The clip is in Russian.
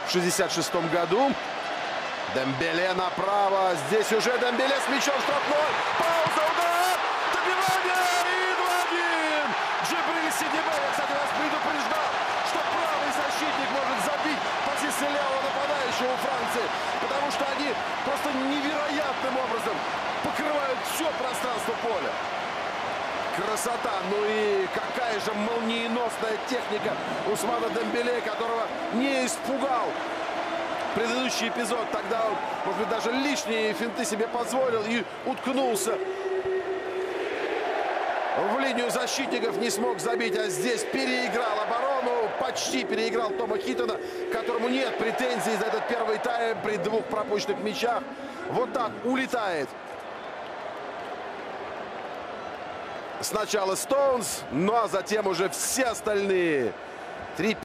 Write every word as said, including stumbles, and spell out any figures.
в шестьдесят шестом году. Дембеле направо. Здесь уже Дембеле с мячом штрафной. Пауза, удар, добивание и два-один. Джибриль Сидибе, я, кстати, вас предупреждал, что правый защитник может забить позицию левого нападающего у Франции, потому что они просто невероятным образом покрывают все пространство поля. Красота, ну и какая же молниеносная техника Усмана Дембеле, которого не испугал предыдущий эпизод. Тогда он, может быть, даже лишние финты себе позволил и уткнулся в линию защитников, не смог забить. А здесь переиграл оборону, почти переиграл Тома Хиттона, которому нет претензий за этот первый тайм при двух пропущенных мячах. Вот так улетает сначала Стоунс, ну а затем уже все остальные. Три